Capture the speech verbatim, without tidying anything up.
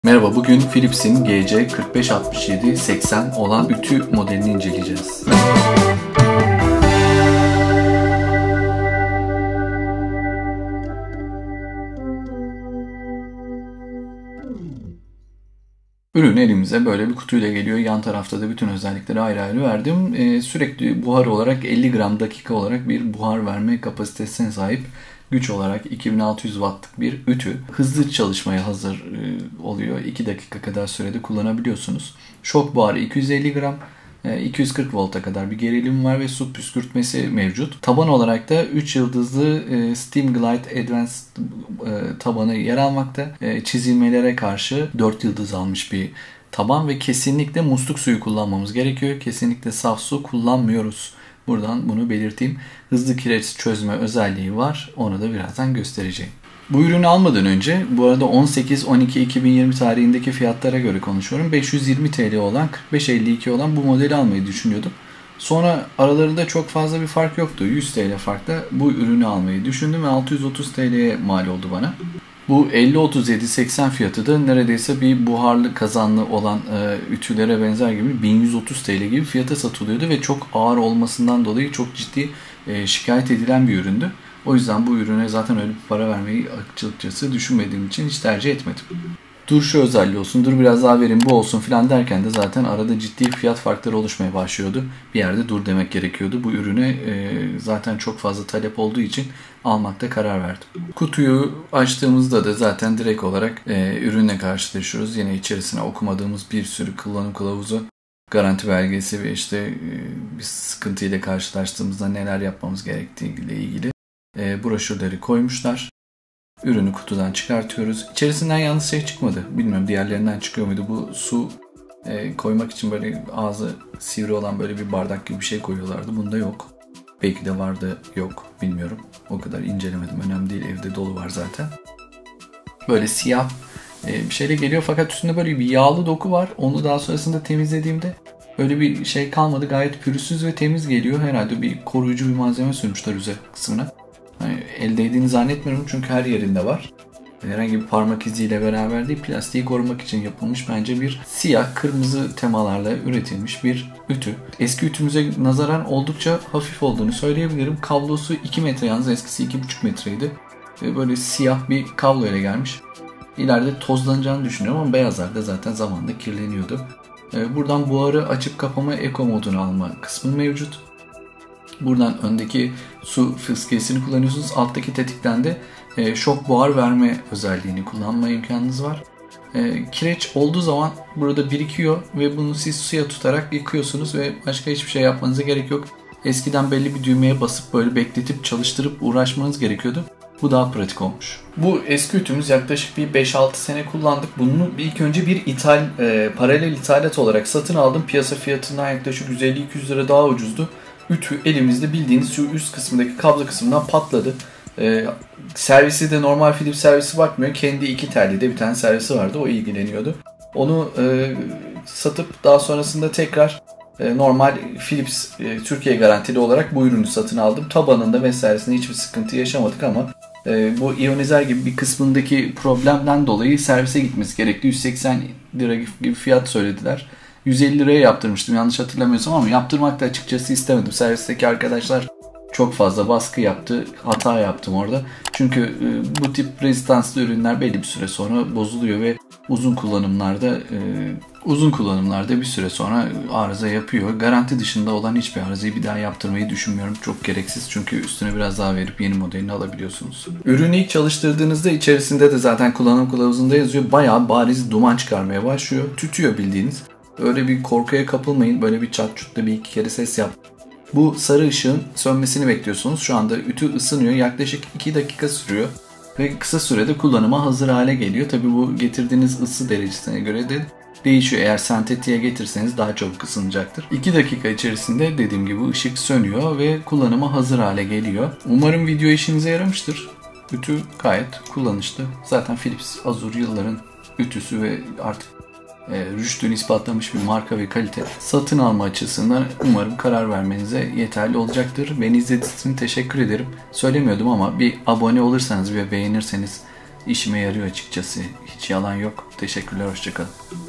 Merhaba, bugün Philips'in G C kırk beş altmış yedi seksen olan ütü modelini inceleyeceğiz. Ürün elimize böyle bir kutuyla geliyor. Yan tarafta da bütün özellikleri ayrı ayrı verdim. Ee, sürekli buhar olarak elli gram dakika olarak bir buhar verme kapasitesine sahip. Güç olarak iki bin altı yüz wattlık bir ütü. Hızlı çalışmaya hazır e, oluyor. iki dakika kadar sürede kullanabiliyorsunuz. Şok buharı iki yüz elli gram. iki yüz kırk volta kadar bir gerilim var ve su püskürtmesi mevcut. Taban olarak da üç yıldızlı Steam Glide Advanced tabanı yer almakta. Çizilmelere karşı dört yıldız almış bir taban ve kesinlikle musluk suyu kullanmamız gerekiyor. Kesinlikle saf su kullanmıyoruz. Buradan bunu belirteyim. Hızlı kireç çözme özelliği var. Onu da birazdan göstereceğim. Bu ürünü almadan önce, bu arada on sekiz on iki iki bin yirmi tarihindeki fiyatlara göre konuşuyorum. beş yüz yirmi TL olan, kırk beş elli iki olan bu modeli almayı düşünüyordum. Sonra aralarında çok fazla bir fark yoktu. yüz TL farkla bu ürünü almayı düşündüm ve altı yüz otuz TL'ye mal oldu bana. Bu elli otuz yedi seksen fiyatı da neredeyse bir buharlı kazanlı olan e, ütülere benzer gibi bin yüz otuz TL gibi fiyata satılıyordu ve çok ağır olmasından dolayı çok ciddi e, şikayet edilen bir üründü. O yüzden bu ürüne zaten öyle bir para vermeyi açıkçası düşünmediğim için hiç tercih etmedim. Dur şu özelliği olsun, dur biraz daha vereyim bu olsun filan derken de zaten arada ciddi fiyat farkları oluşmaya başlıyordu. Bir yerde dur demek gerekiyordu. Bu ürüne e, zaten çok fazla talep olduğu için almakta karar verdim. Kutuyu açtığımızda da zaten direkt olarak e, ürünle karşılaşıyoruz. Yine içerisine okumadığımız bir sürü kullanım kılavuzu, garanti belgesi ve işte e, bir sıkıntıyla karşılaştığımızda neler yapmamız gerektiği ile ilgili e, broşürleri koymuşlar. Ürünü kutudan çıkartıyoruz. İçerisinden yalnız şey çıkmadı. Bilmiyorum diğerlerinden çıkıyor muydu. Bu su e, koymak için böyle ağzı sivri olan böyle bir bardak gibi bir şey koyuyorlardı. Bunda yok. Belki de vardı, yok. Bilmiyorum. O kadar incelemedim. Önemli değil. Evde dolu var zaten. Böyle siyah e, bir şeyle geliyor. Fakat üstünde böyle bir yağlı doku var. Onu daha sonrasında temizlediğimde öyle bir şey kalmadı. Gayet pürüzsüz ve temiz geliyor. Herhalde bir koruyucu bir malzeme sürmüşler üzer kısmına. Yani el değdiğini zannetmiyorum çünkü her yerinde var. Herhangi bir parmak iziyle beraber değil, plastiği korumak için yapılmış bence bir siyah kırmızı temalarla üretilmiş bir ütü. Eski ütümüze nazaran oldukça hafif olduğunu söyleyebilirim. Kablosu iki metre, yalnız eskisi iki buçuk metreydi. Ve böyle siyah bir kablo ile gelmiş. İleride tozlanacağını düşünüyorum ama beyazlar da zaten zamanla kirleniyordu. Buradan buharı açıp kapama eco modunu alma kısmı mevcut. Buradan öndeki su fıskiyesini kullanıyorsunuz. Alttaki tetikten de e, şok buhar verme özelliğini kullanma imkanınız var. E, kireç olduğu zaman burada birikiyor ve bunu siz suya tutarak yıkıyorsunuz ve başka hiçbir şey yapmanıza gerek yok. Eskiden belli bir düğmeye basıp böyle bekletip çalıştırıp uğraşmanız gerekiyordu. Bu daha pratik olmuş. Bu eski ütümüz yaklaşık bir beş altı sene kullandık. Bunu ilk önce bir ithal, e, paralel ithalat olarak satın aldım. Piyasa fiyatından yaklaşık yüz elli iki yüz lira daha ucuzdu. Ütü elimizde bildiğiniz şu üst kısmındaki kablo kısmından patladı. Ee, servisi de normal Philips servisi bakmıyor. Kendi iki telli de bir tane servisi vardı. O ilgileniyordu. Onu e, satıp daha sonrasında tekrar e, normal Philips e, Türkiye garantili olarak bu ürünü satın aldım. Tabanında vesairesinde hiçbir sıkıntı yaşamadık ama e, bu iyonizer gibi bir kısmındaki problemden dolayı servise gitmesi gerekti. yüz seksen lira gibi fiyat söylediler. yüz elli liraya yaptırmıştım yanlış hatırlamıyorsam ama yaptırmak da açıkçası istemedim. Servisteki arkadaşlar çok fazla baskı yaptı. Hata yaptım orada. Çünkü e, bu tip rezistanslı ürünler belli bir süre sonra bozuluyor ve uzun kullanımlarda e, uzun kullanımlarda bir süre sonra arıza yapıyor. Garanti dışında olan hiçbir arızayı bir daha yaptırmayı düşünmüyorum. Çok gereksiz çünkü üstüne biraz daha verip yeni modelini alabiliyorsunuz. Ürünü ilk çalıştırdığınızda içerisinde de zaten kullanım kılavuzunda yazıyor. Bayağı bariz duman çıkarmaya başlıyor. Tütüyor bildiğiniz. Öyle bir korkuya kapılmayın. Böyle bir çat çutla bir iki kere ses yap. Bu sarı ışığın sönmesini bekliyorsunuz. Şu anda ütü ısınıyor. Yaklaşık iki dakika sürüyor. Ve kısa sürede kullanıma hazır hale geliyor. Tabi bu getirdiğiniz ısı derecesine göre de değişiyor. Eğer sentetiğe getirseniz daha çabuk ısınacaktır. iki dakika içerisinde dediğim gibi ışık sönüyor ve kullanıma hazır hale geliyor. Umarım video işinize yaramıştır. Ütü gayet kullanışlı. Zaten Philips Azur yılların ütüsü ve artık E, rüştünü ispatlamış bir marka ve kalite. Satın alma açısından umarım karar vermenize yeterli olacaktır. Beni izlediğiniz için teşekkür ederim. Söylemiyordum ama bir abone olursanız ve beğenirseniz işime yarıyor açıkçası. Hiç yalan yok. Teşekkürler, hoşça kalın.